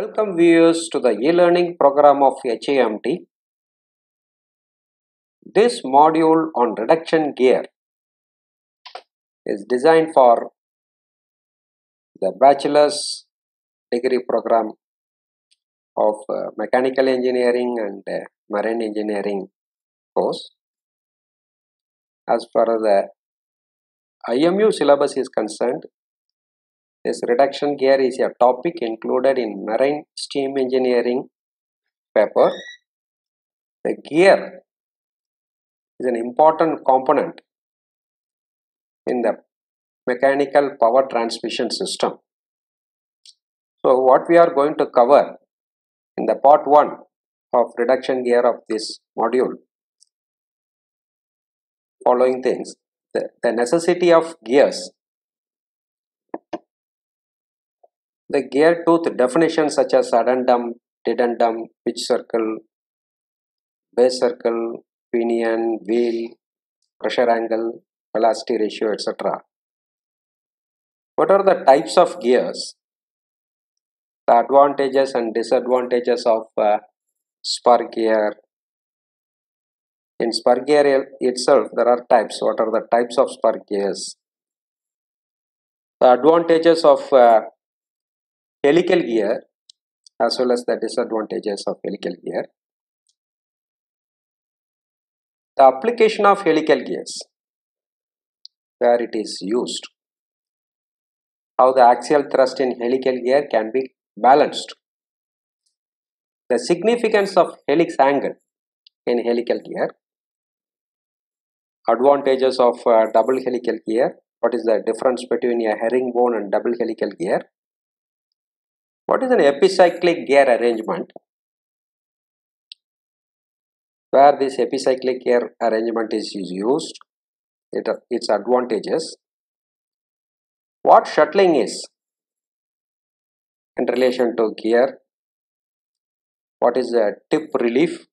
Welcome viewers to the e-learning program of HAMT. This module on reduction gear is designed for the bachelor's degree program of mechanical engineering and marine engineering course. As far as the IMU syllabus is concerned, this reduction gear is a topic included in marine steam engineering paper. The gear is an important component in the mechanical power transmission system. So what we are going to cover in the part 1 of reduction gear of this module, following things: the necessity of gears, the gear tooth definitions such as addendum, dedendum, pitch circle, base circle, pinion, wheel, pressure angle, velocity ratio, etc. What are the types of gears? The advantages and disadvantages of spur gear. In spur gear itself, there are types. What are the types of spur gears? The advantages of helical gear as well as the disadvantages of helical gear. The application of helical gears, where it is used. How the axial thrust in helical gear can be balanced. The significance of helix angle in helical gear. Advantages of double helical gear. What is the difference between a herringbone and double helical gear? What is an epicyclic gear arrangement? Where this epicyclic gear arrangement is used, its advantages. What shuttling is in relation to gear? What is the tip relief?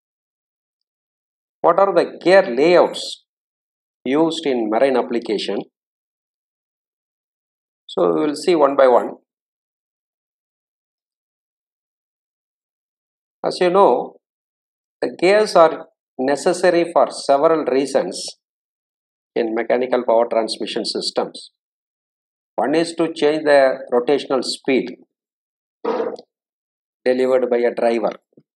What are the gear layouts used in marine application? So we will see one by one. As you know, the gears are necessary for several reasons in mechanical power transmission systems. One is to change the rotational speed delivered by a driver.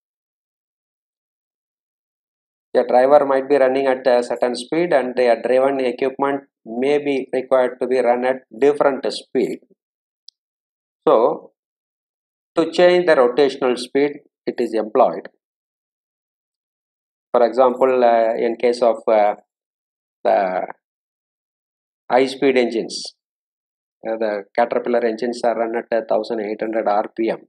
A driver might be running at a certain speed and a driven equipment may be required to be run at different speed. So, to change the rotational speed, it is employed. For example, in case of the high-speed engines, the Caterpillar engines are run at 1800 RPM.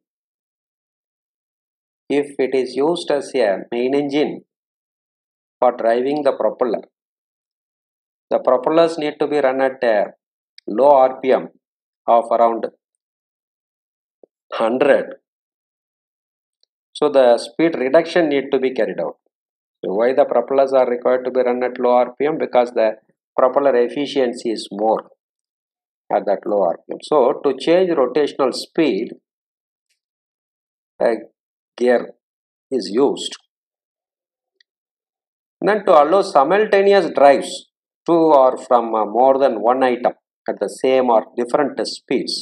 If it is used as a main engine for driving the propeller, the propellers need to be run at a low RPM of around 100. So the speed reduction need to be carried out. So why the propellers are required to be run at low RPM? Because the propeller efficiency is more at that low RPM. So to change rotational speed, a gear is used. And then to allow simultaneous drives to or from more than one item at the same or different speeds.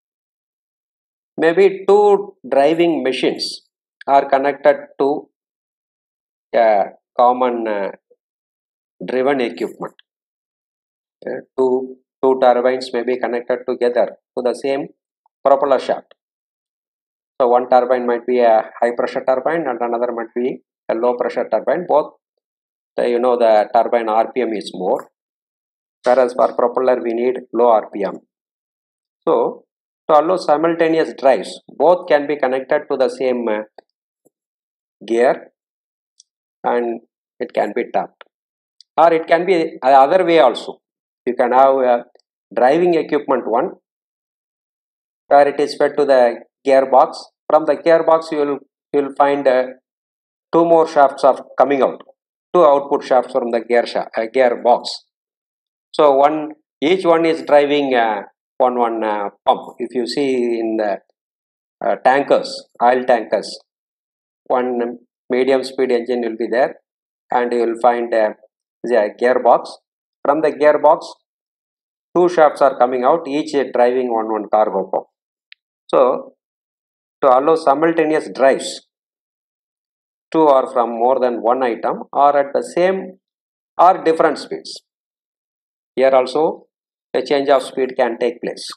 Maybe two driving machines are connected to a common driven equipment. Two turbines may be connected together to the same propeller shaft. So one turbine might be a high pressure turbine and another might be a low pressure turbine. Both, the turbine RPM is more, whereas for propeller we need low RPM. So to allow simultaneous drives, both can be connected to the same gear and it can be tapped. Or it can be the other way also. You can have a driving equipment one where it is fed to the gearbox. From the gearbox you will find two more shafts of coming out, two output shafts from the gearbox. So each one is driving one pump. If you see in the tankers, oil tankers. One medium speed engine will be there, and you will find the gearbox. From the gearbox, two shafts are coming out, each driving one cargo pump. So to allow simultaneous drives to or from more than one item or at the same or different speeds. Here also a change of speed can take place.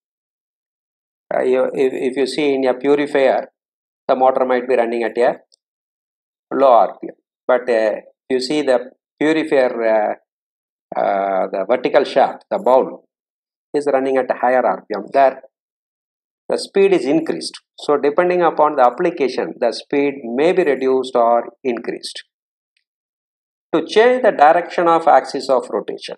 If you see in a purifier, the motor might be running at a low RPM, but you see the purifier, the vertical shaft, the bowl is running at a higher RPM. There the speed is increased. So depending upon the application, the speed may be reduced or increased. To change the direction of axis of rotation,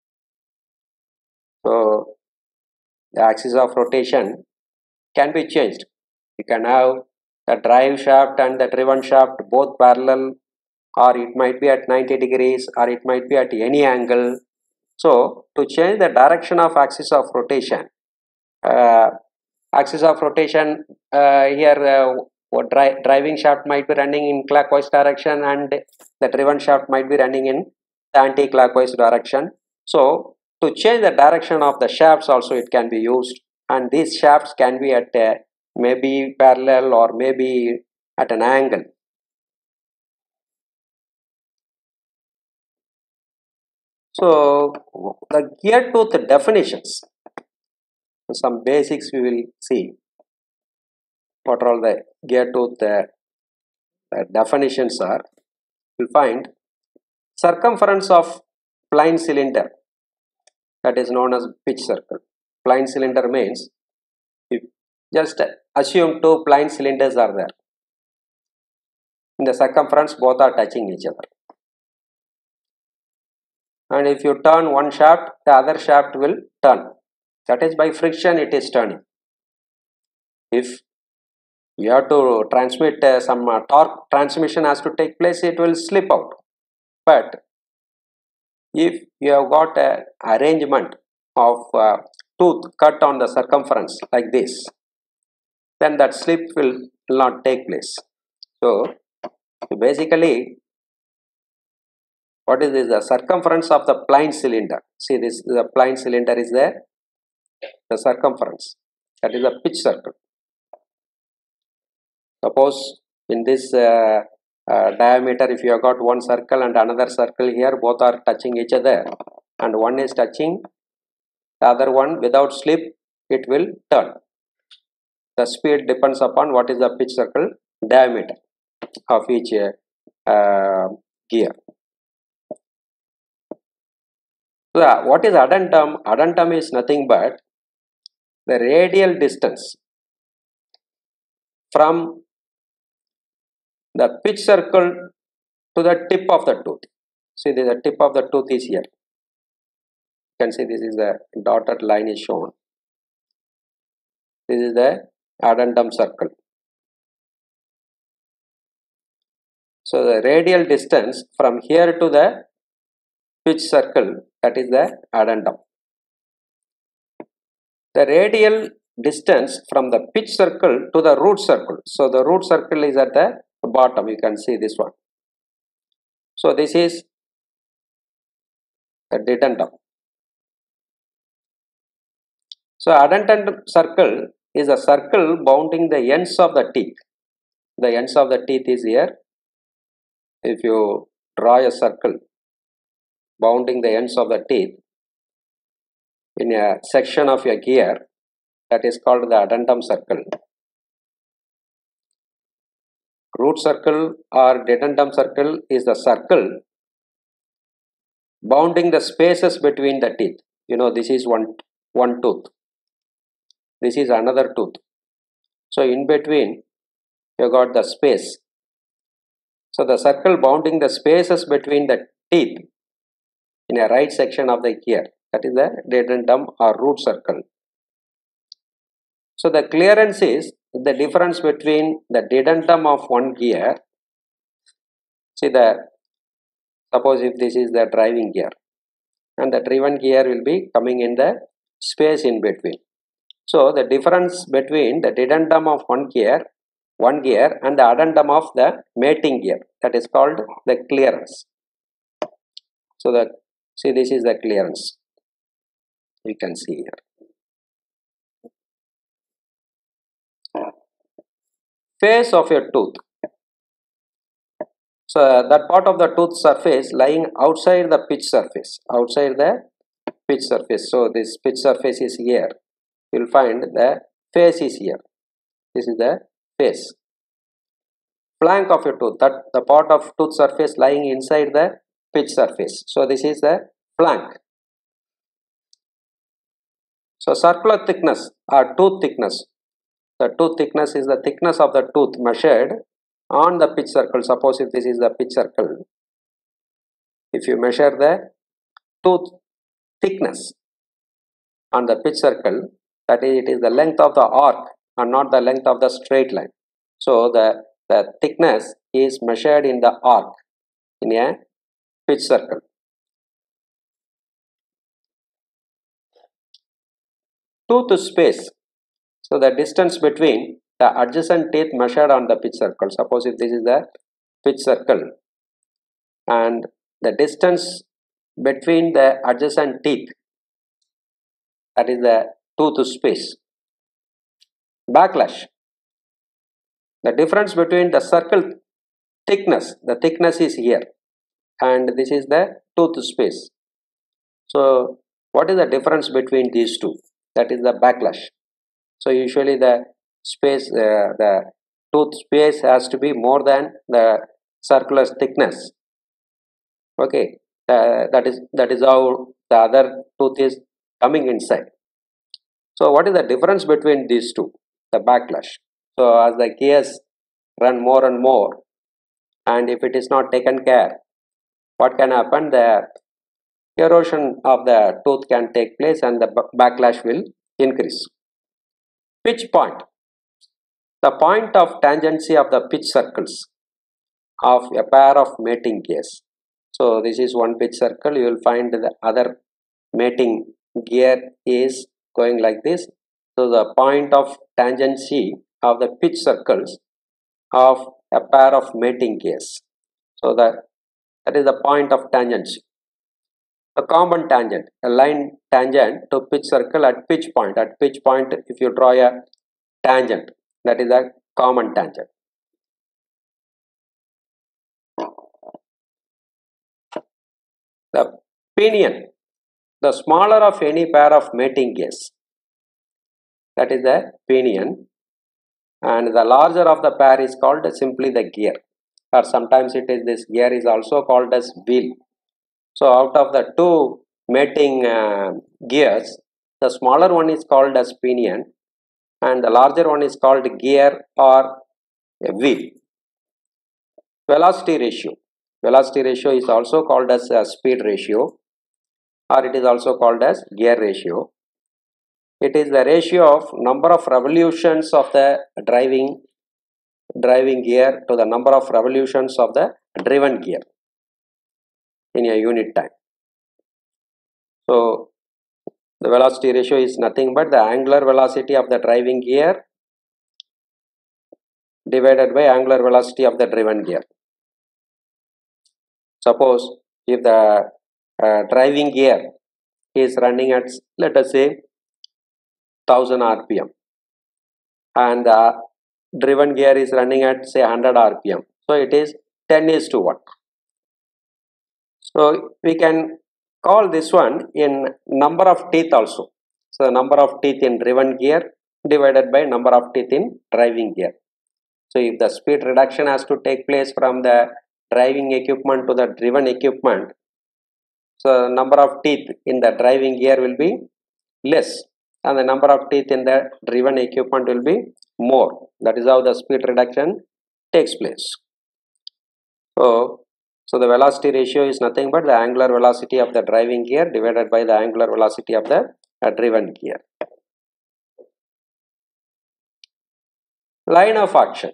so the axis of rotation can be changed. You can have the drive shaft and the driven shaft both parallel, or it might be at 90 degrees, or it might be at any angle. So to change the direction of axis of rotation, here driving shaft might be running in clockwise direction and the driven shaft might be running in the anti-clockwise direction. So to change the direction of the shafts also it can be used, and these shafts can be at maybe parallel or maybe at an angle. So the gear tooth definitions, some basics we will see. What are all the gear tooth definitions are? You'll find circumference of plane cylinder, that is known as pitch circle. Plane cylinder means, if just assume two plane cylinders are there. In the circumference, both are touching each other. And if you turn one shaft, the other shaft will turn. That is by friction it is turning. If you have to transmit some torque transmission has to take place, it will slip out. But if you have got an arrangement of tooth cut on the circumference like this, then that slip will not take place. So basically, what is this? The circumference of the plane cylinder. See, this the plane cylinder is there. The circumference, that is a pitch circle. Suppose in this diameter, if you have got one circle and another circle here, both are touching each other, and one is touching the other one without slip, it will turn. The speed depends upon what is the pitch circle diameter of each gear. So what is addendum? Addendum is nothing but the radial distance from the pitch circle to the tip of the tooth. See, the tip of the tooth is here. You can see this is the dotted line is shown. This is the addendum circle. So the radial distance from here to the pitch circle, that is the addendum. The radial distance from the pitch circle to the root circle. So the root circle is at the bottom. You can see this one. So this is a dedendum. So addendum circle is a circle bounding the ends of the teeth. The ends of the teeth is here. If you draw a circle bounding the ends of the teeth in a section of a gear, that is called the addendum circle. Root circle or dedendum circle is the circle bounding the spaces between the teeth. You know, this is one tooth. This is another tooth. So in between you got the space. So the circle bounding the spaces between the teeth in a right section of the gear, that is the dedendum or root circle. So the clearance is the difference between the dedendum of one gear. See, suppose if this is the driving gear and the driven gear will be coming in the space in between. So the difference between the dedendum of one gear and the addendum of the mating gear, that is called the clearance. So see, this is the clearance. You can see here. Face of your tooth. So that part of the tooth surface lying outside the pitch surface, So this pitch surface is here. You will find the face is here. This is the face. Flank of your tooth, that the part of tooth surface lying inside the pitch surface. So this is the flank. So circular thickness or tooth thickness. The tooth thickness is the thickness of the tooth measured on the pitch circle. Suppose if this is the pitch circle, if you measure the tooth thickness on the pitch circle, that is, it is the length of the arc and not the length of the straight line. So the thickness is measured in the arc in a pitch circle. Tooth space. So the distance between the adjacent teeth measured on the pitch circle. Suppose if this is the pitch circle and the distance between the adjacent teeth, that is the tooth space. Backlash. The difference between the circle thickness, the thickness is here and this is the tooth space. So what is the difference between these two? That is the backlash. So usually the space, the tooth space has to be more than the circular thickness. Okay, that is how the other tooth is coming inside. So what is the difference between these two? The backlash. So as the gears run more and more, and if it is not taken care, what can happen? The erosion of the tooth can take place and the backlash will increase. Pitch point. The point of tangency of the pitch circles of a pair of mating gears. So this is one pitch circle. You will find the other mating gear is going like this. So the point of tangency of the pitch circles of a pair of mating gears. So that is the point of tangency. A common tangent, a line tangent to pitch circle at pitch point. At pitch point, if you draw a tangent, that is a common tangent. The pinion, the smaller of any pair of mating gears, that is the pinion, and the larger of the pair is called simply the gear, or sometimes it is this gear is also called as wheel. So out of the two mating gears, the smaller one is called as pinion and the larger one is called gear or a wheel. Velocity ratio. Velocity ratio is also called as speed ratio, or it is also called as gear ratio. It is the ratio of number of revolutions of the driving gear to the number of revolutions of the driven gear in a unit time. So the velocity ratio is nothing but the angular velocity of the driving gear divided by angular velocity of the driven gear. Suppose if the driving gear is running at, let us say, 1000 rpm and the driven gear is running at, say, 100 rpm. So it is 10:1. So we can call this one in number of teeth also. So number of teeth in driven gear divided by number of teeth in driving gear. So if the speed reduction has to take place from the driving equipment to the driven equipment, so number of teeth in the driving gear will be less and the number of teeth in the driven equipment will be more. That is how the speed reduction takes place. So the velocity ratio is nothing but the angular velocity of the driving gear divided by the angular velocity of the driven gear. Line of action.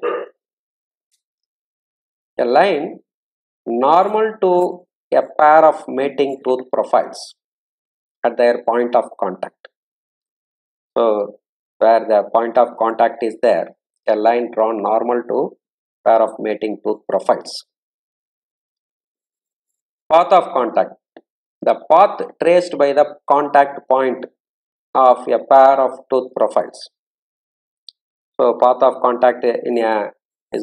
A line normal to a pair of mating tooth profiles at their point of contact. So where the point of contact is there, a line drawn normal to pair of mating tooth profiles. Path of contact. The path traced by the contact point of a pair of tooth profiles. So path of contact in a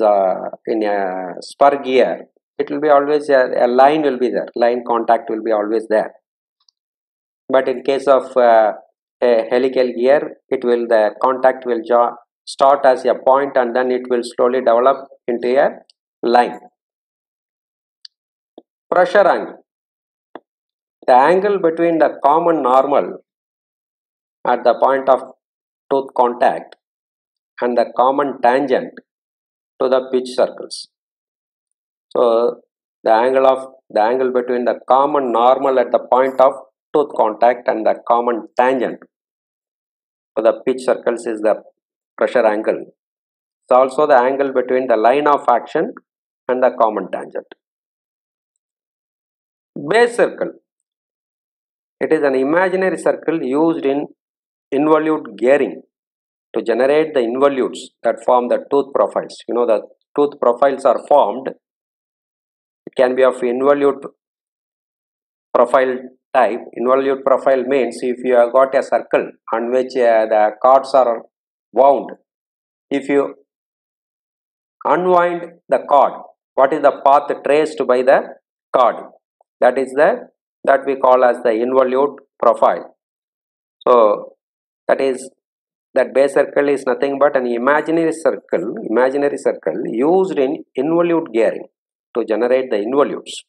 spur gear, it will be always a line will be there. Line contact will be always there. But in case of a helical gear, the contact will start as a point and then it will slowly develop into a line. Pressure angle. The angle between the common normal at the point of tooth contact and the common tangent to the pitch circles. So the angle between the common normal at the point of tooth contact and the common tangent to the pitch circles is the pressure angle. It's also the angle between the line of action and the common tangent. Base circle. It is an imaginary circle used in involute gearing to generate the involutes that form the tooth profiles. You know, the tooth profiles are formed. It can be of involute profile type. Involute profile means if you have got a circle on which the cords are wound, if you unwind the cord, what is the path traced by the cord? That we call as the involute profile. So that base circle is nothing but an imaginary circle used in involute gearing to generate the involutes.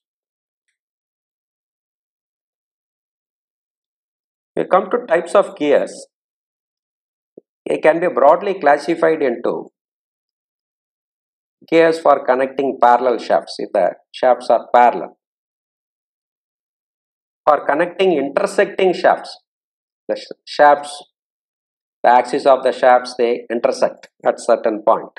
We come to types of gears. It can be broadly classified into gears for connecting parallel shafts, if the shafts are parallel. For connecting intersecting shafts, the axis of the shafts, they intersect at certain point.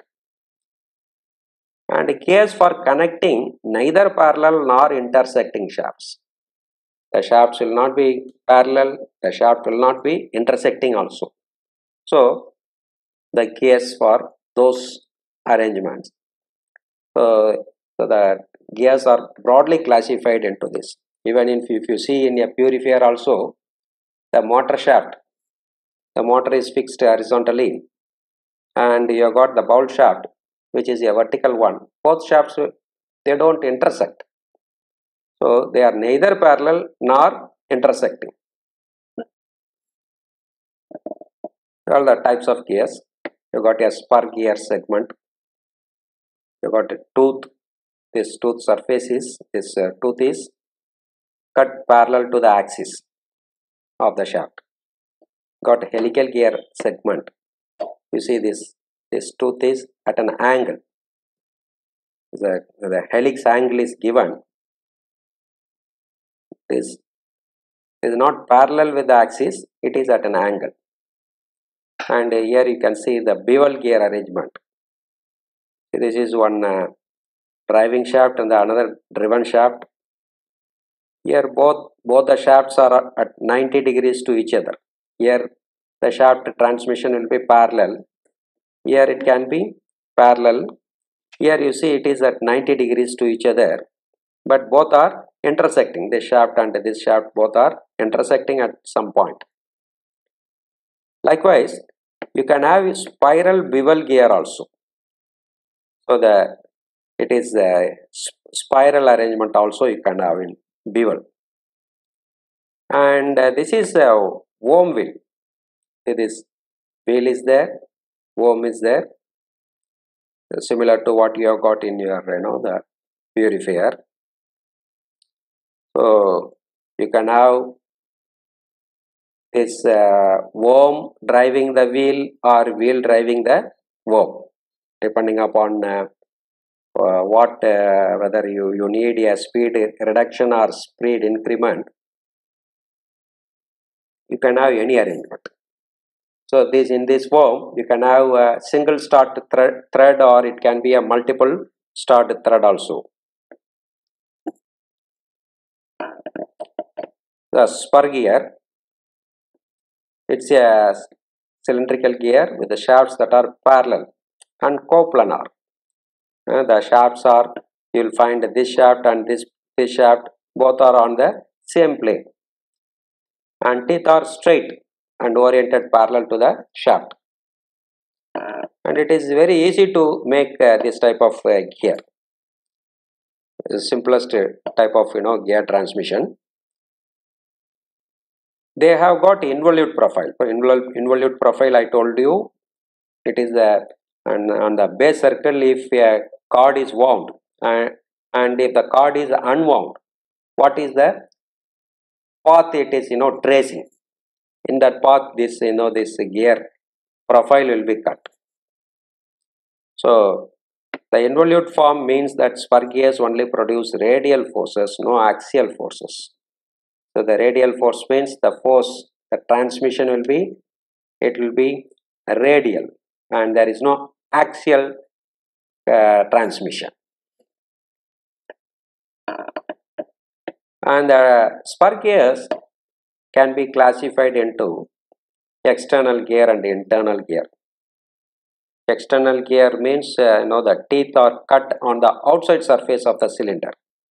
And gears for connecting neither parallel nor intersecting shafts. The shafts will not be parallel, the shaft will not be intersecting also. So the gears for those arrangements. So the gears are broadly classified into this. Even if you see in a purifier also, the motor shaft, the motor is fixed horizontally, and you have got the bowl shaft, which is a vertical one. Both shafts, they don't intersect. So they are neither parallel nor intersecting. All the types of gears. You got a spur gear segment. You got a tooth. This tooth surface is, tooth is cut parallel to the axis of the shaft. Got a helical gear segment. You see this tooth is at an angle. The helix angle is given. This is not parallel with the axis, it is at an angle. And here you can see the bevel gear arrangement. This is one driving shaft and the another driven shaft. Here both the shafts are at 90 degrees to each other. Here the shaft transmission will be parallel. Here it can be parallel. Here you see it is at 90 degrees to each other, but both are intersecting. This shaft and this shaft both are intersecting at some point. Likewise, you can have a spiral bevel gear also. So it is a spiral arrangement also you can have in bevel. And this is a worm wheel. This wheel is there, worm is there, similar to what you have got in your the purifier. So you can have this worm driving the wheel or wheel driving the worm, depending upon whether you need a speed reduction or speed increment. You can have any arrangement. So in this worm you can have a single start thread or it can be a multiple start thread also. The spur gear, it's a cylindrical gear with the shafts that are parallel and coplanar. The shafts are, you will find this shaft and this shaft, both are on the same plane, and teeth are straight and oriented parallel to the shaft, and it is very easy to make this type of gear. The simplest type of gear transmission. They have got involute profile. For involute profile, I told you, it is on the base circle. If a cord is wound and if the cord is unwound, what is the path it is tracing? In that path, this this gear profile will be cut. So the involute form means that spur gears only produce radial forces, no axial forces. So the radial force means the force, the transmission will be, it will be radial, and there is no axial transmission. And the spur gears can be classified into external gear and internal gear. External gear means the teeth are cut on the outside surface of the cylinder.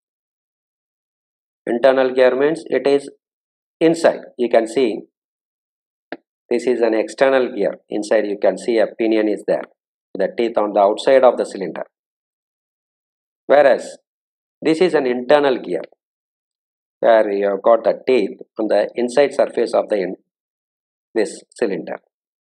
Internal gear means it is inside. You can see this is an external gear. Inside you can see a pinion is there. The teeth on the outside of the cylinder. Whereas this is an internal gear, where you have got the teeth on the inside surface of this cylinder.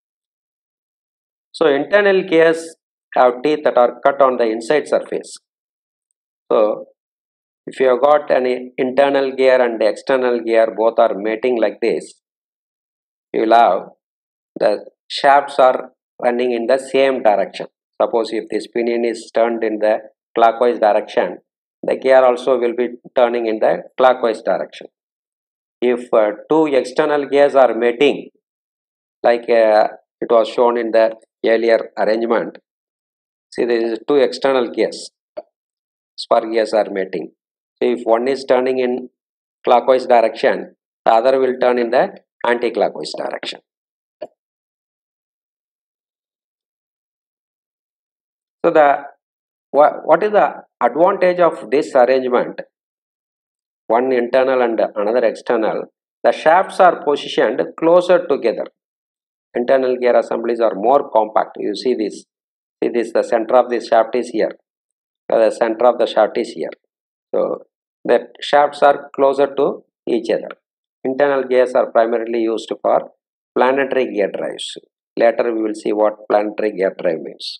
So internal gears have teeth that are cut on the inside surface. So if you have got an internal gear and the external gear, both are mating like this, you will have the shafts are running in the same direction. Suppose if this pinion is turned in the clockwise direction, the gear also will be turning in the clockwise direction. If two external gears are mating, like it was shown in the earlier arrangement, see there is two external gears, spur gears are mating. So if one is turning in clockwise direction, the other will turn in the anti-clockwise direction. So what is the advantage of this arrangement? One internal and another external. The shafts are positioned closer together. Internal gear assemblies are more compact. You see this. See this. The center of this shaft is here. The center of the shaft is here. So the shafts are closer to each other. Internal gears are primarily used for planetary gear drives. Later we will see what planetary gear drive means.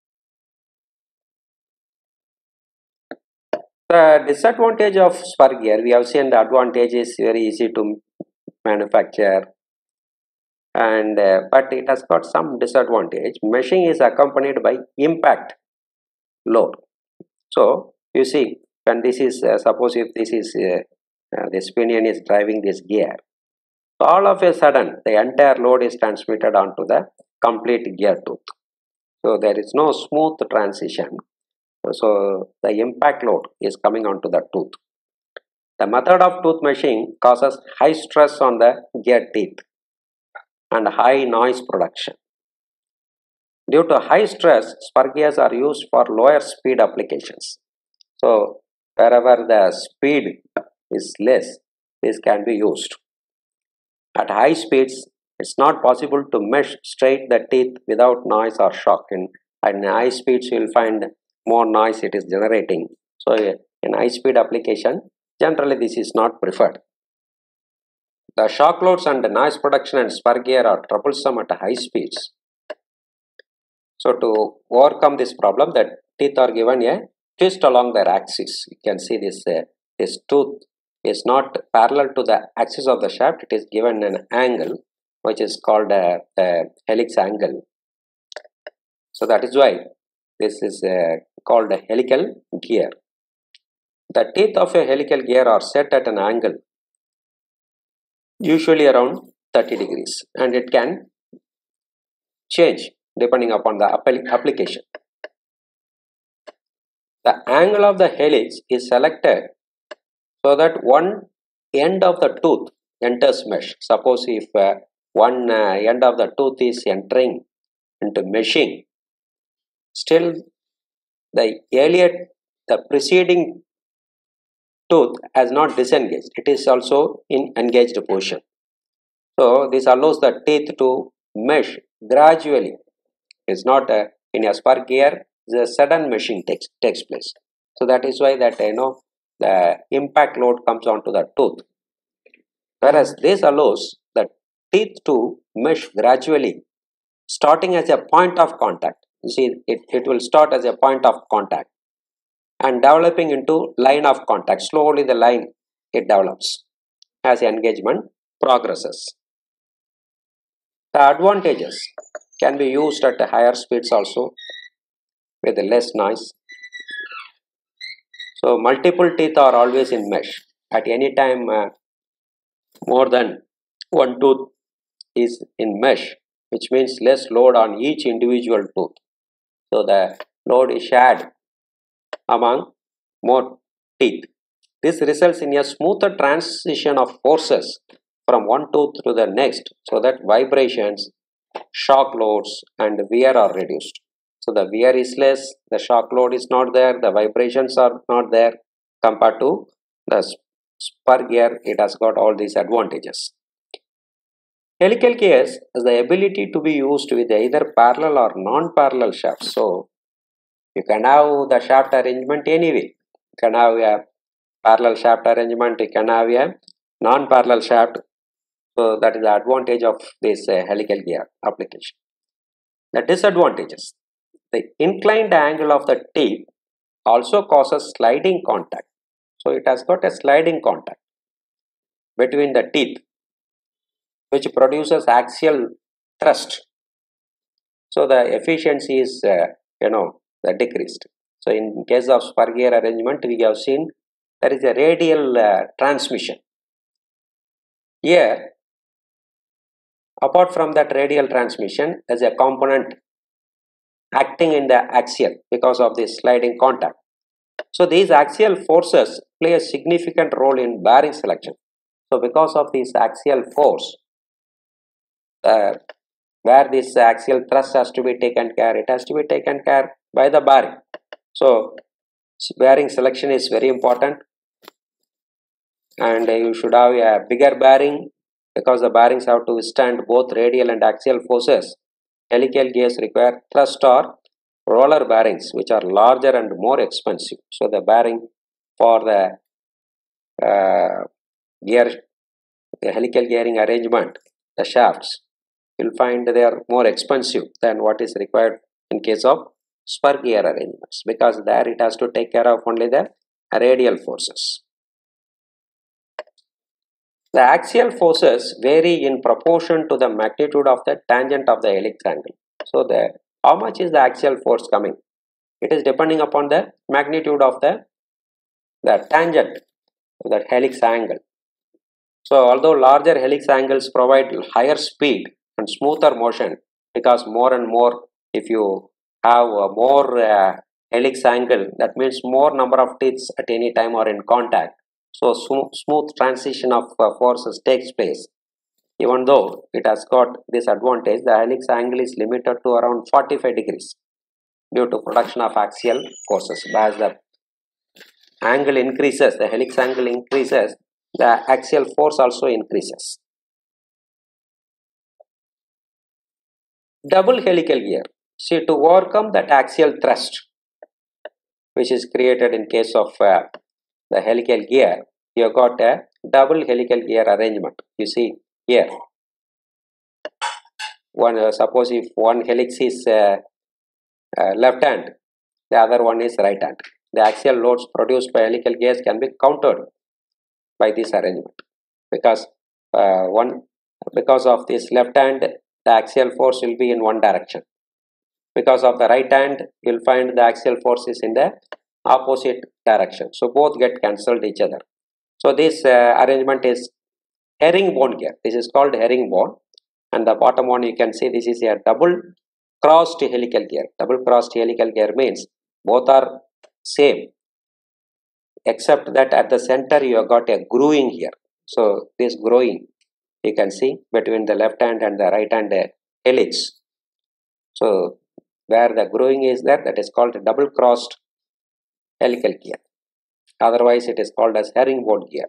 The disadvantage of spur gear, we have seen the advantage is very easy to manufacture, and but it has got some disadvantage. Meshing is accompanied by impact load. So you see, when this is suppose if this is this pinion is driving this gear, all of a sudden the entire load is transmitted onto the complete gear tooth. So there is no smooth transition. So the impact load is coming onto the tooth. The method of tooth meshing causes high stress on the gear teeth and high noise production. Due to high stress, spur gears are used for lower speed applications. So wherever the speed is less, this can be used. At high speeds, it's not possible to mesh straight the teeth without noise or shock. In high speeds, you will find more noise it is generating. So in high speed application, generally this is not preferred. The shock loads and the noise production and spur gear are troublesome at high speeds. So to overcome this problem, the teeth are given a twist along their axis. You can see this this tooth is not parallel to the axis of the shaft. It is given an angle which is called a helix angle. So that is why this is called a helical gear. The teeth of a helical gear are set at an angle, usually around 30 degrees, and it can change depending upon the application. The angle of the helix is selected so that one end of the tooth enters mesh. Suppose if one end of the tooth is entering into meshing, still the preceding tooth has not disengaged. It is also in engaged position. So this allows the teeth to mesh gradually. It's not in a spur gear, the sudden meshing takes place. So that is why that the impact load comes onto the tooth. Whereas this allows the teeth to mesh gradually, starting as a point of contact. You see, it will start as a point of contact and developing into line of contact. Slowly the line it develops as engagement progresses. The advantages can be used at higher speeds also with less noise. So multiple teeth are always in mesh. At any time more than one tooth is in mesh, which means less load on each individual tooth. So the load is shared among more teeth. This results in a smoother transition of forces from one tooth to the next, so that vibrations, shock loads and wear are reduced. So the wear is less, the shock load is not there, the vibrations are not there compared to the spur gear. It has got all these advantages. Helical gears has the ability to be used with either parallel or non-parallel shafts. So you can have the shaft arrangement anyway. You can have a parallel shaft arrangement, you can have a non-parallel shaft. So that is the advantage of this helical gear application. The disadvantages: the inclined angle of the teeth also causes sliding contact. So it has got a sliding contact between the teeth, which produces axial thrust. So the efficiency is decreased. So in case of spur gear arrangement, we have seen there is a radial transmission. Here, apart from that radial transmission, there is a component acting in the axial because of this sliding contact. So these axial forces play a significant role in bearing selection. So because of this axial force, where this axial thrust has to be taken care, it has to be taken care by the bearing. So bearing selection is very important, and you should have a bigger bearing because the bearings have to withstand both radial and axial forces. Helical gears require thrust or roller bearings, which are larger and more expensive. So the bearing for the helical gearing arrangement, the shafts, you'll find they are more expensive than what is required in case of spur gear arrangements, because there it has to take care of only the radial forces. The axial forces vary in proportion to the magnitude of the tangent of the helix angle. So how much is the axial force coming? It is depending upon the magnitude of the tangent of that helix angle. So although larger helix angles provide higher speed and smoother motion, because more and more, if you have more helix angle, that means more number of teeth at any time are in contact. So smooth transition of forces takes place. Even though it has got this advantage, the helix angle is limited to around 45 degrees due to production of axial forces. As the angle increases, the helix angle increases, the axial force also increases. Double helical gear. See, to overcome that axial thrust, which is created in case of the helical gear, you have got a double helical gear arrangement. You see here, suppose if one helix is left hand, the other one is right hand. The axial loads produced by helical gears can be countered by this arrangement, because because of this left hand, the axial force will be in one direction. Because of the right hand, you will find the axial force is in the opposite direction. So both get cancelled each other. So this arrangement is herringbone gear. This is called herringbone, and the bottom one you can see this is a double crossed helical gear. Double crossed helical gear means both are same, except that at the center you have got a grooving here. So this grooving you can see between the left hand and the right hand helix. So where the growing is there, that is called double crossed helical gear. Otherwise it is called as herringbone gear.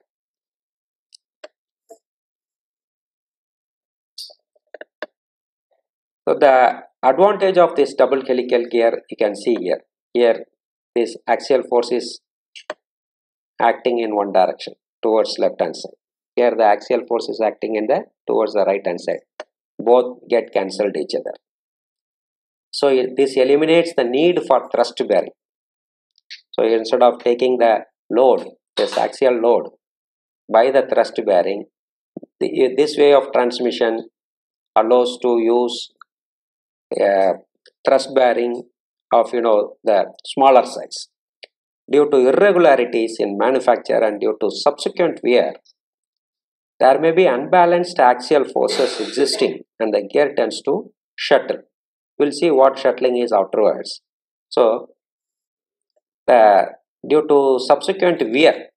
So the advantage of this double helical gear you can see here. Here this axial force is acting in one direction towards left hand side. Here the axial force is acting in the towards the right hand side. Both get cancelled each other. So this eliminates the need for thrust bearing. So instead of taking the load, this axial load by the thrust bearing, this way of transmission allows to use thrust bearing of the smaller size. Due to irregularities in manufacture and due to subsequent wear, there may be unbalanced axial forces existing and the gear tends to shuttle. We'll see what shuttling is afterwards. So due to subsequent wear,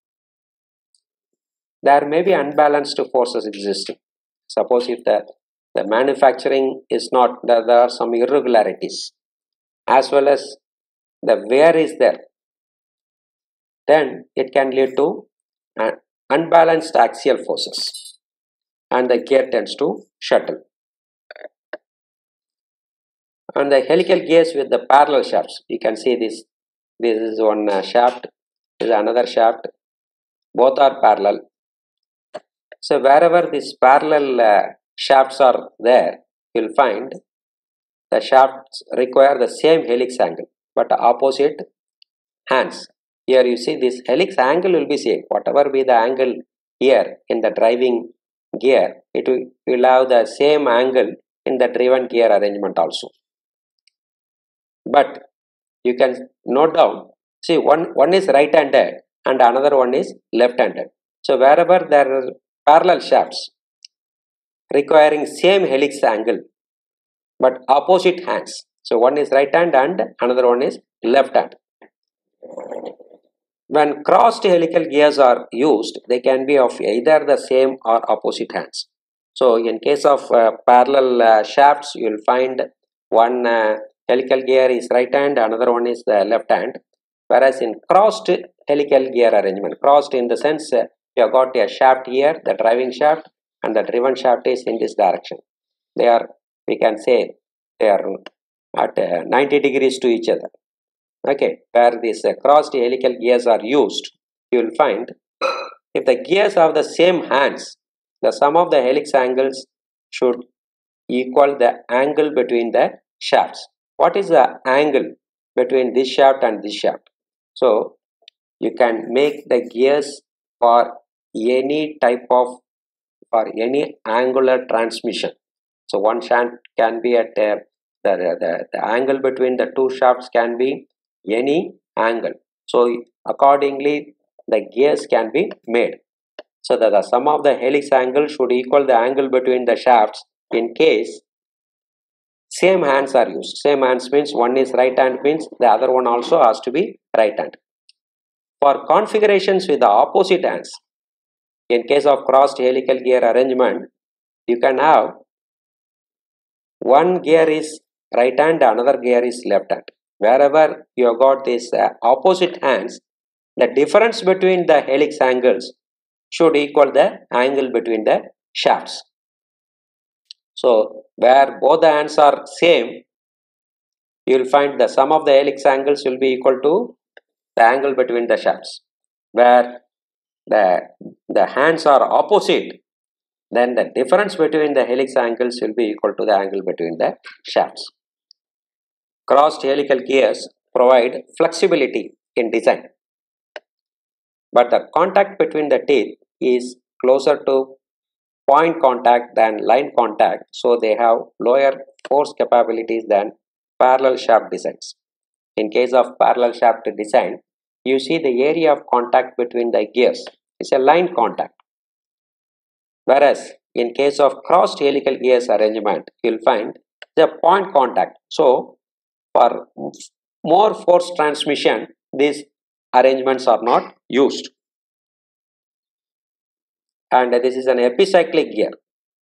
there may be unbalanced forces existing. Suppose if the manufacturing is not, there are some irregularities as well as the wear is there, then it can lead to unbalanced axial forces and the gear tends to shuttle. And the helical gears with the parallel shafts, you can see this is one shaft, this is another shaft, both are parallel. So wherever these parallel shafts are there, you will find the shafts require the same helix angle but opposite hands. Here you see this helix angle will be same. Whatever be the angle here in the driving gear, it will have the same angle in the driven gear arrangement also. But you can note down, see one is right handed and another one is left handed. So wherever there are parallel shafts requiring same helix angle but opposite hands, so one is right hand and another one is left hand. When crossed helical gears are used, they can be of either the same or opposite hands. So in case of parallel shafts, you will find one helical gear is right hand, another one is the left hand. Whereas in crossed helical gear arrangement, crossed in the sense you have got a shaft here, the driving shaft, and the driven shaft is in this direction. They are, we can say, they are at 90 degrees to each other. Okay, where these crossed helical gears are used, you will find if the gears have the same hands, the sum of the helix angles should equal the angle between the shafts. What is the angle between this shaft and this shaft? So you can make the gears for any type of, for any angular transmission. So one shaft can be at the angle between the two shafts can be any angle. So accordingly the gears can be made. So that the sum of the helix angle should equal the angle between the shafts in case same hands are used. Same hands means one is right hand means the other one also has to be right hand. For configurations with the opposite hands, in case of crossed helical gear arrangement, you can have one gear is right hand, another gear is left hand. Wherever you have got these opposite hands, the difference between the helix angles should equal the angle between the shafts. So where both the hands are same, you will find the sum of the helix angles will be equal to the angle between the shafts. Where the hands are opposite, then the difference between the helix angles will be equal to the angle between the shafts. Crossed helical gears provide flexibility in design, but the contact between the teeth is closer to point contact than line contact, so they have lower force capabilities than parallel shaft designs. In case of parallel shaft design, you see the area of contact between the gears is a line contact. Whereas in case of crossed helical gears arrangement, you will find the point contact. So for more force transmission, these arrangements are not used. And this is an epicyclic gear.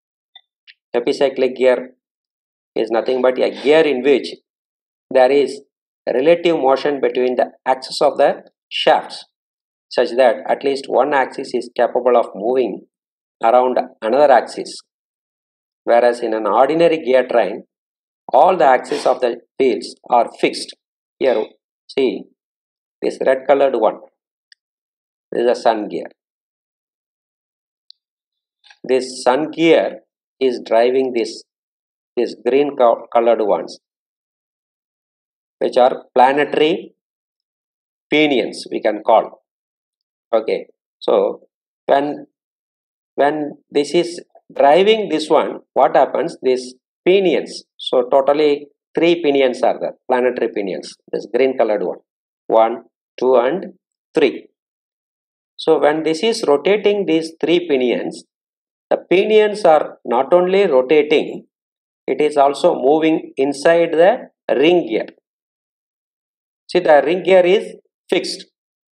Epicyclic gear is nothing but a gear in which there is relative motion between the axes of the shafts, such that at least one axis is capable of moving around another axis, whereas in an ordinary gear train, all the axes of the wheels are fixed. Here, see this red colored one. This is a sun gear. This sun gear is driving these green colored ones, which are planetary pinions, we can call. Okay, so when this is driving this one, what happens? These pinions, so totally 3 pinions are there, planetary pinions, this green colored one, 1, 2 and 3. So when this is rotating these 3 pinions, the pinions are not only rotating, it is also moving inside the ring gear. See, the ring gear is fixed.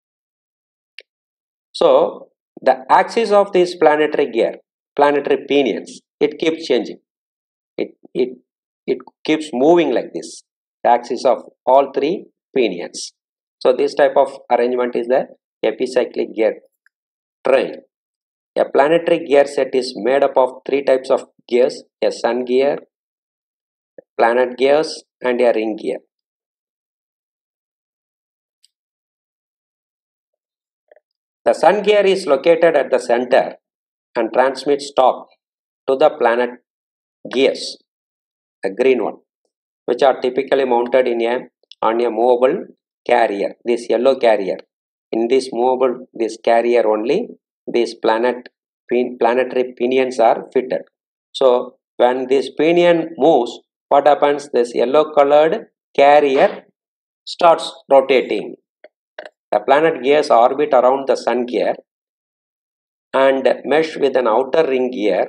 So the axis of this planetary gear, planetary pinions, it keeps changing. It keeps moving like this, the axis of all 3 pinions. So this type of arrangement is the epicyclic gear train. A planetary gear set is made up of 3 types of gears: a sun gear, planet gears and a ring gear. The sun gear is located at the center and transmits torque to the planet gears, the green one, which are typically mounted on a movable carrier, this yellow carrier. In this carrier only, these planetary pinions are fitted. So when this pinion moves, what happens? This yellow colored carrier starts rotating. The planet gears orbit around the sun gear and mesh with an outer ring gear.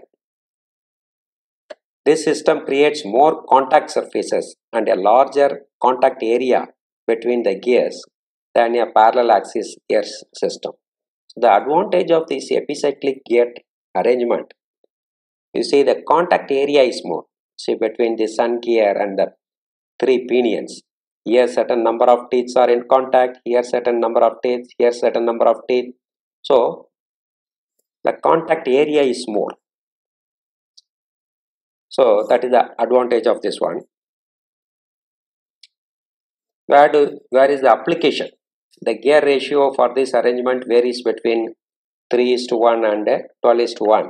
This system creates more contact surfaces and a larger contact area between the gears than a parallel axis gear system. So the advantage of this epicyclic gear arrangement, you see the contact area is more. See, between the sun gear and the 3 pinions. Here certain number of teeth are in contact, here certain number of teeth, here certain number of teeth. So the contact area is more. So that is the advantage of this one. Where is the application? The gear ratio for this arrangement varies between 3:1 and 12:1.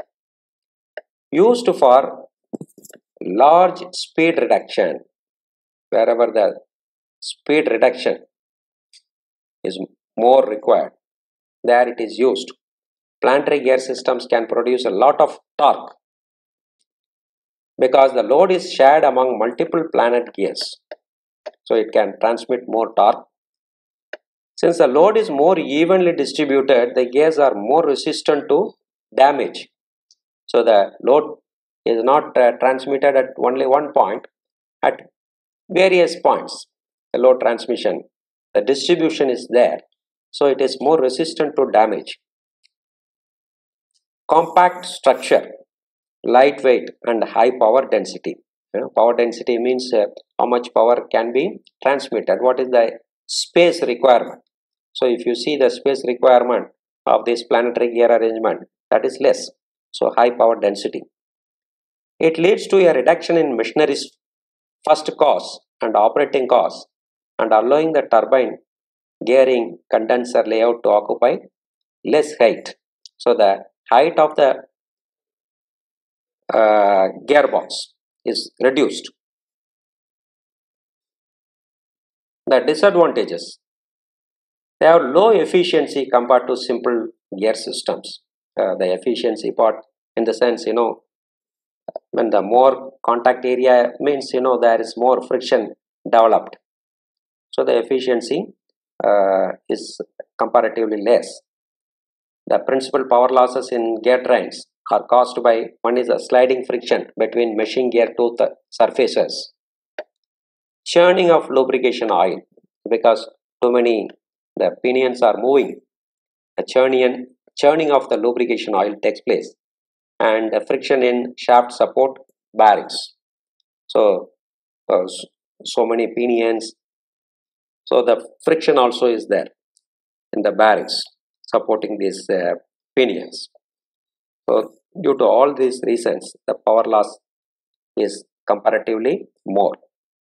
Used for large speed reduction, wherever the speed reduction is more required, there it is used. Planetary gear systems can produce a lot of torque because the load is shared among multiple planet gears. So it can transmit more torque. Since the load is more evenly distributed, the gears are more resistant to damage. So the load is not transmitted at only one point, at various points. The load transmission, the distribution is there, so it is more resistant to damage. Compact structure, lightweight and high power density. Power density means how much power can be transmitted, what is the space requirement. So if you see the space requirement of this planetary gear arrangement, that is less, so high power density. It leads to a reduction in machinery's first cost and operating costs and allowing the turbine gearing condenser layout to occupy less height. So the height of the gearbox is reduced. The disadvantages: they have low efficiency compared to simple gear systems. The efficiency part, in the sense, when the more contact area means, there is more friction developed. So the efficiency is comparatively less. The principal power losses in gear trains are caused by, one is a sliding friction between meshing gear tooth surfaces, churning of lubrication oil, because too many the pinions are moving, the churning of the lubrication oil takes place, and friction in shaft support bearings. So so many pinions, so the friction also is there in the bearings supporting these pinions. So due to all these reasons, the power loss is comparatively more.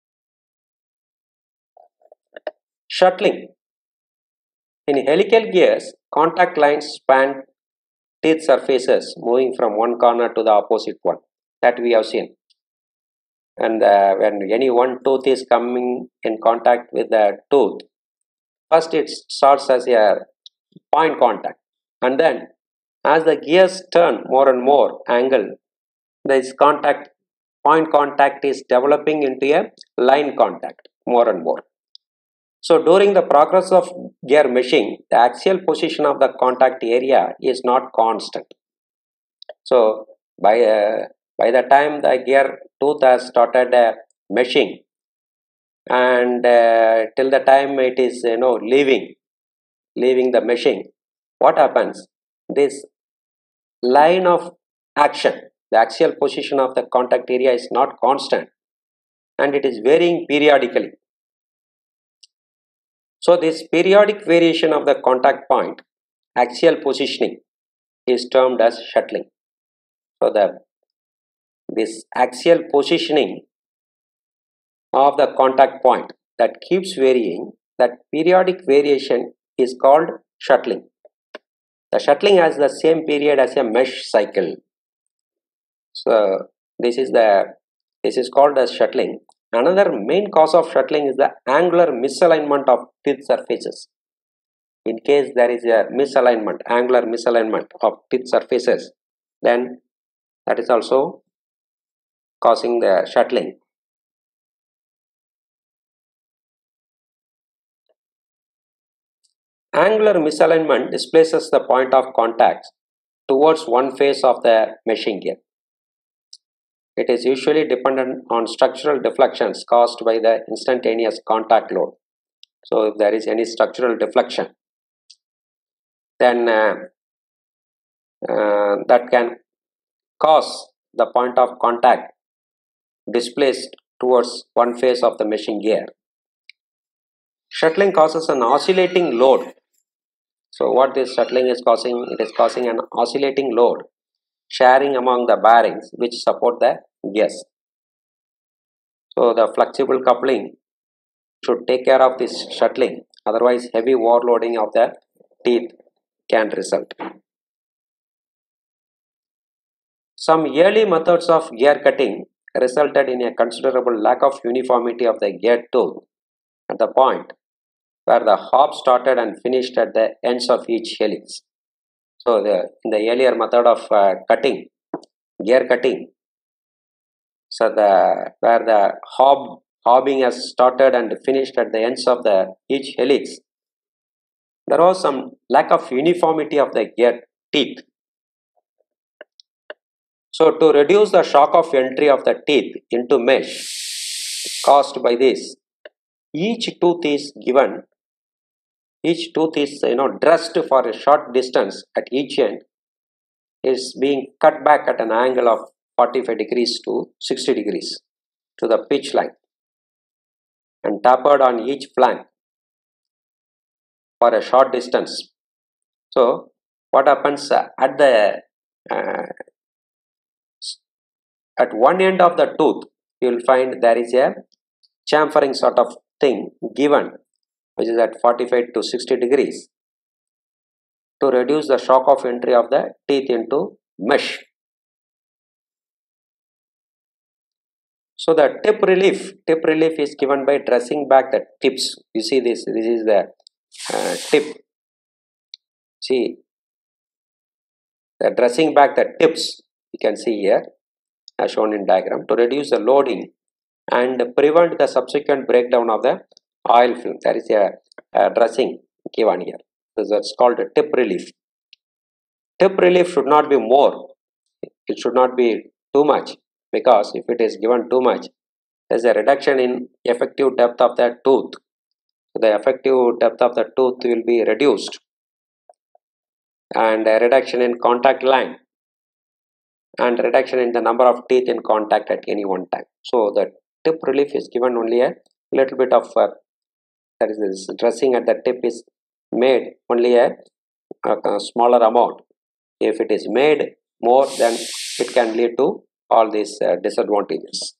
Shuttling. In helical gears, contact lines span teeth surfaces moving from one corner to the opposite one, that we have seen. And when any one tooth is coming in contact with the tooth, first it starts as a point contact, and then as the gears turn more and more angle, this point contact is developing into a line contact more and more. So during the progress of gear meshing, the axial position of the contact area is not constant. So by the time the gear tooth has started meshing, and till the time it is leaving the meshing, what happens? This line of action, the axial position of the contact area is not constant, and it is varying periodically. So this periodic variation of the contact point axial positioning is termed as shuttling. So this axial positioning of the contact point that keeps varying, that periodic variation is called shuttling. The shuttling has the same period as a mesh cycle. So this is called as shuttling. Another main cause of shuttling is the angular misalignment of teeth surfaces. In case there is a misalignment, angular misalignment of teeth surfaces, then that is also causing the shuttling. Angular misalignment displaces the point of contact towards one face of the meshing gear. It is usually dependent on structural deflections caused by the instantaneous contact load. So if there is any structural deflection, then that can cause the point of contact displaced towards one face of the meshing gear. Shuttling causes an oscillating load. So what this shuttling is causing? It is causing an oscillating load sharing among the bearings which support the gears. So the flexible coupling should take care of this shuttling, otherwise heavy overloading of the teeth can result. Some early methods of gear cutting resulted in a considerable lack of uniformity of the gear tooth at the point where the hob started and finished at the ends of each helix. So in the earlier method of gear cutting, so where the hobbing has started and finished at the ends of each helix, there was some lack of uniformity of the gear teeth. So to reduce the shock of entry of the teeth into mesh caused by this, each tooth is dressed for a short distance at each end, is being cut back at an angle of 45 degrees to 60 degrees to the pitch line and tapered on each flank for a short distance. So what happens at one end of the tooth, you will find there is a chamfering sort of thing given, which is at 45 to 60 degrees to reduce the shock of entry of the teeth into mesh. So the tip relief is given by dressing back the tips. You see this is the tip. See, the dressing back the tips, you can see here as shown in diagram, to reduce the loading and prevent the subsequent breakdown of the oil film. There is a dressing given here. This is called a tip relief. Tip relief should not be more. It should not be too much, because if it is given too much, there is a reduction in effective depth of the tooth. So the effective depth of the tooth will be reduced, and a reduction in contact line and reduction in the number of teeth in contact at any one time. So the tip relief is given only a little bit of that is this dressing at the tip is made only a smaller amount. If it is made more, then it can lead to all these disadvantages.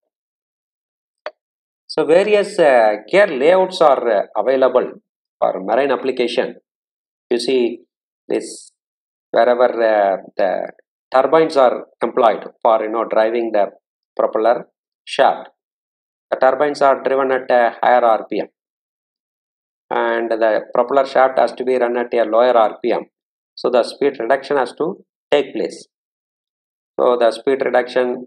So various gear layouts are available for marine application. You see this wherever the turbines are employed for driving the propeller shaft. The turbines are driven at a higher RPM, and the propeller shaft has to be run at a lower RPM. So the speed reduction has to take place. So the speed reduction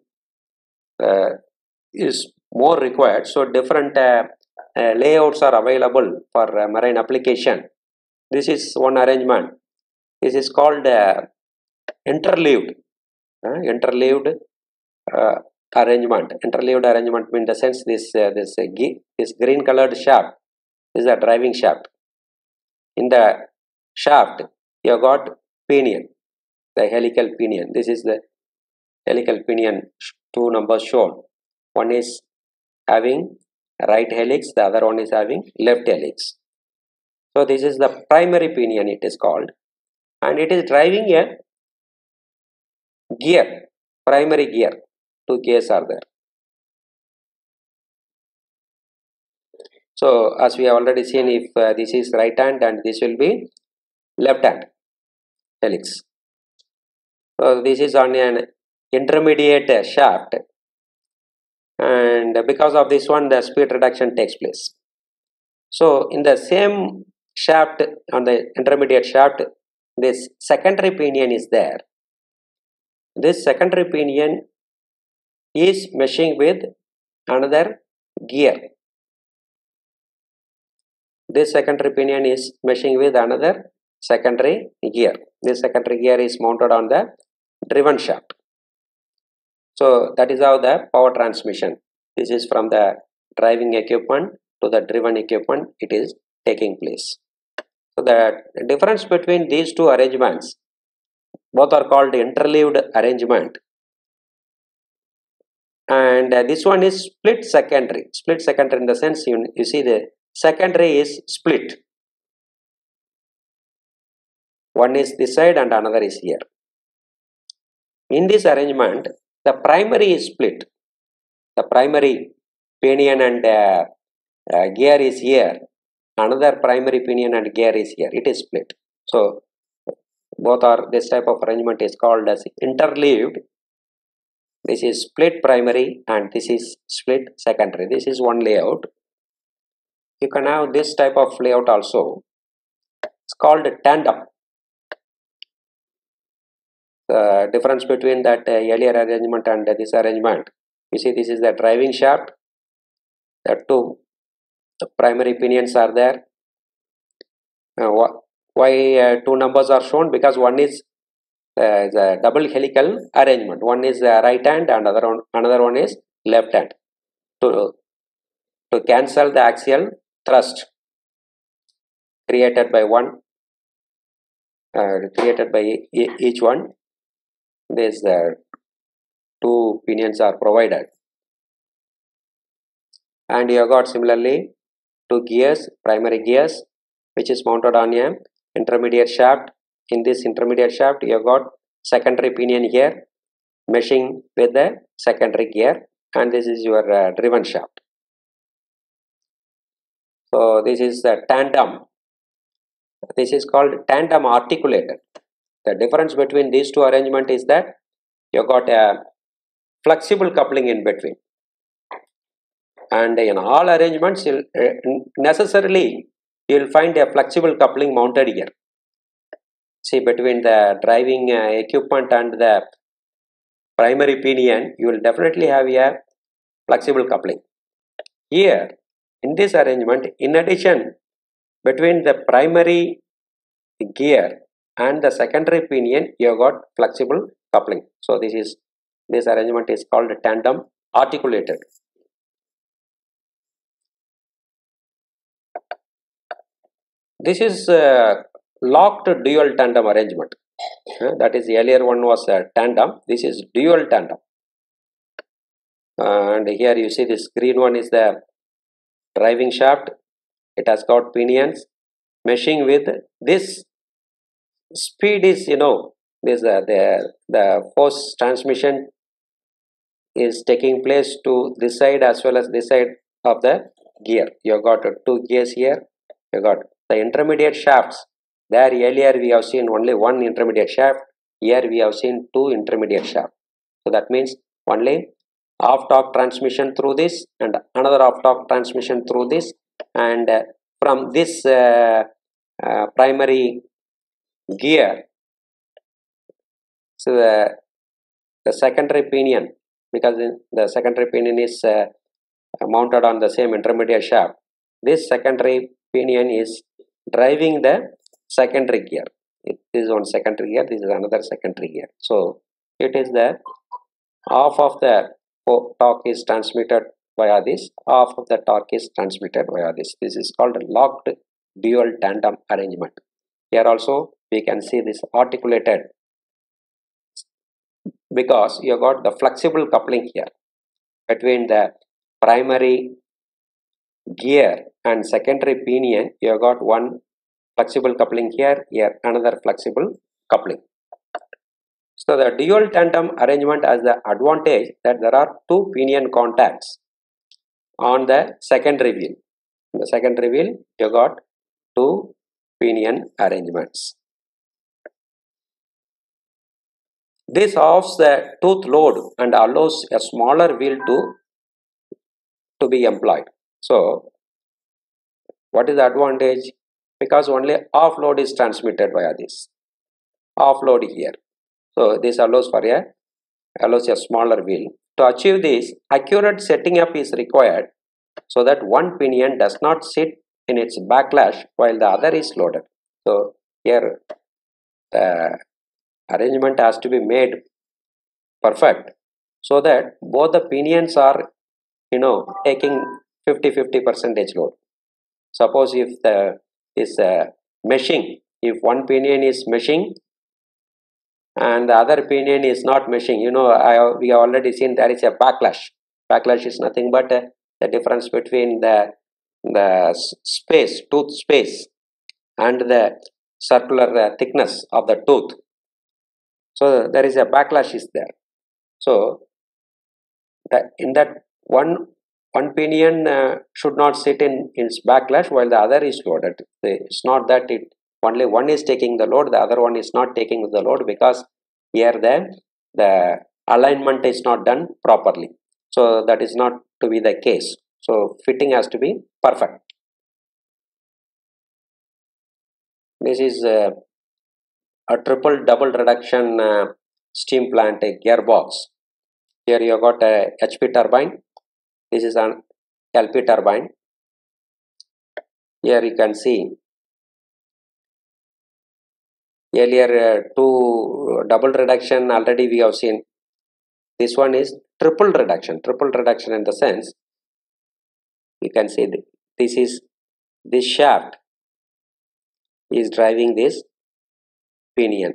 is more required. So different layouts are available for marine application. This is one arrangement. This is called interleaved arrangement. Interleaved arrangement means the sense this green colored shaft is a driving shaft. In the shaft you have got pinion, the helical pinion. This is the helical pinion, two numbers shown. One is having right helix, the other one is having left helix. So this is the primary pinion, it is called, and it is driving a gear, primary gear. Two gears are there. So as we have already seen, if this is right hand and this will be left hand helix. So this is on an intermediate shaft, and because of this one the speed reduction takes place. So in the same shaft, on the intermediate shaft, this secondary pinion is there. This secondary pinion is meshing with another gear. This secondary pinion is meshing with another secondary gear. This secondary gear is mounted on the driven shaft. So that is how the power transmission. This is from the driving equipment to the driven equipment, it is taking place. So the difference between these two arrangements, both are called interleaved arrangement, and this one is split secondary. Split secondary in the sense you see the secondary is split. One is this side and another is here. In this arrangement, the primary is split. The primary pinion and gear is here. Another primary pinion and gear is here. It is split. So both are, this type of arrangement is called as interleaved. This is split primary and this is split secondary. This is one layout. You can have this type of layout also. It's called tandem. The difference between that earlier arrangement and this arrangement, you see this is the driving shaft. The two primary pinions are there. Why two numbers are shown? Because one is the double helical arrangement. One is right hand and another one is left hand. To cancel the axial thrust created by one, created by each one, these two pinions are provided. And you have got similarly two gears, primary gears, which is mounted on a intermediate shaft. In this intermediate shaft, you have got secondary pinion here, meshing with the secondary gear, and this is your driven shaft. So this is the tandem. This is called tandem articulated. The difference between these two arrangements is that you have got a flexible coupling in between. And in all arrangements, necessarily you will find a flexible coupling mounted here. See, between the driving equipment and the primary pinion, you will definitely have a flexible coupling. Here, in this arrangement, in addition, between the primary gear and the secondary pinion, you have got flexible coupling. So this arrangement is called tandem articulated. This is locked dual tandem arrangement. That is, earlier one was tandem. This is dual tandem. And here you see this green one is the driving shaft. It has got pinions meshing with this. Speed is, this the force transmission is taking place to this side as well as this side of the gear. You have got two gears here. You got the intermediate shafts. There earlier we have seen only one intermediate shaft. Here we have seen two intermediate shafts. So that means only off-torque transmission through this and another off-torque transmission through this, and from this primary gear, so the secondary pinion, because the secondary pinion is mounted on the same intermediate shaft, this secondary pinion is driving the secondary gear. This is one secondary gear, this is another secondary gear. So it is the half of the torque is transmitted via this, half of the torque is transmitted via this. This is called locked dual tandem arrangement. Here also we can see this articulated, because you got the flexible coupling here between the primary gear and secondary pinion. You got one flexible coupling here, here another flexible coupling. So the dual tandem arrangement has the advantage that there are two pinion contacts on the secondary wheel. In the secondary wheel you got two pinion arrangements. This offs the tooth load and allows a smaller wheel to be employed. So what is the advantage? Because only off load is transmitted via this off load here. So this allows a smaller wheel. To achieve this, accurate setting up is required so that one pinion does not sit in its backlash while the other is loaded. So here the arrangement has to be made perfect so that both the pinions are taking 50-50% load. Suppose if is meshing, if one pinion is meshing and the other pinion is not meshing, we have already seen there is a backlash. Backlash is nothing but the difference between the space, tooth space, and the circular thickness of the tooth. So there is a backlash is there. So in that one pinion should not sit in its backlash while the other is loaded. It's not that only one is taking the load, the other one is not taking the load, because here the alignment is not done properly. So that is not to be the case. So fitting has to be perfect. This is a triple double reduction steam plant, a gearbox. Here you have got a HP turbine. This is an LP turbine. Here you can see earlier two double reduction already we have seen. This one is triple reduction. Triple reduction in the sense, you can see this shaft is driving this pinion,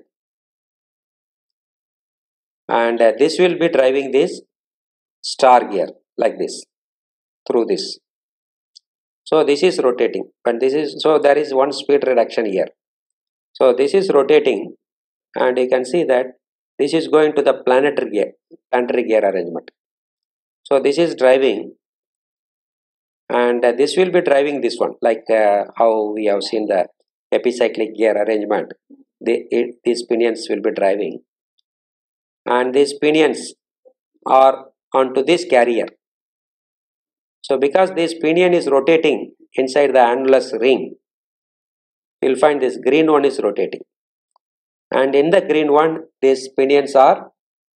and this will be driving this star gear like this through this. So this is rotating, and this is, so there is one speed reduction here. So this is rotating, and you can see that this is going to the planetary gear arrangement. So this is driving, and this will be driving this one, like how we have seen the epicyclic gear arrangement. These pinions will be driving, and these pinions are onto this carrier. So because this pinion is rotating inside the annulus ring, you will find this green one is rotating, and in the green one these pinions are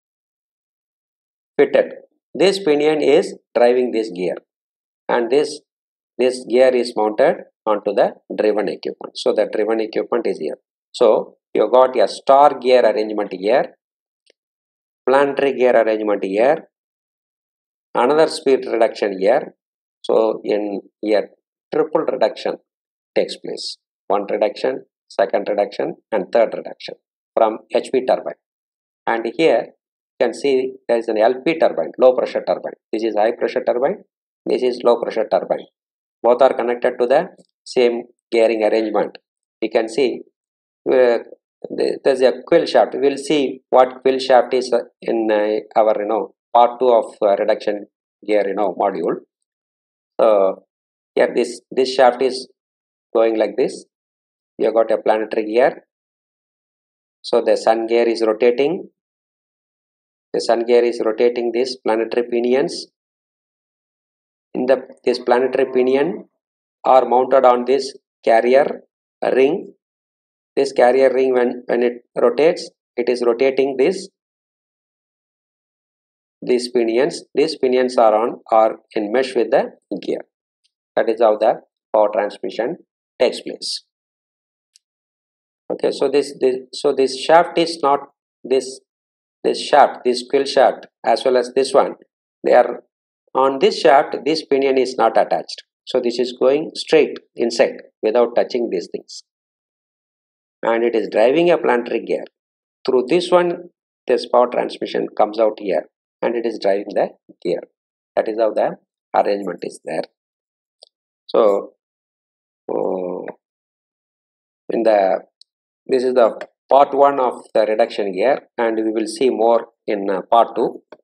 fitted. This pinion is driving this gear, and this gear is mounted onto the driven equipment. So the driven equipment is here. So you got a star gear arrangement here, planetary gear arrangement here, another speed reduction here. So in here triple reduction takes place. One reduction, second reduction, and third reduction. from HP turbine. And here you can see there is an LP turbine, low pressure turbine. This is high pressure turbine, this is low pressure turbine. Both are connected to the same gearing arrangement. You can see there's a quill shaft. We will see what quill shaft is in our part 2 of reduction gear module. So here this shaft is going like this. You have got a planetary gear. So the sun gear is rotating. The sun gear is rotating these planetary pinions. This planetary pinion are mounted on this carrier ring. This carrier ring, when it rotates, it is rotating these pinions. These pinions are in mesh with the gear. That is how the power transmission takes place. Okay, so this shaft is not this shaft, this quill shaft as well as this one. They are on this shaft. This pinion is not attached. So this is going straight inside without touching these things, and it is driving a planetary gear. Through this one, this power transmission comes out here, and it is driving the gear. That is how the arrangement is there. So this is the part 1 of the reduction gear, and we will see more in part 2.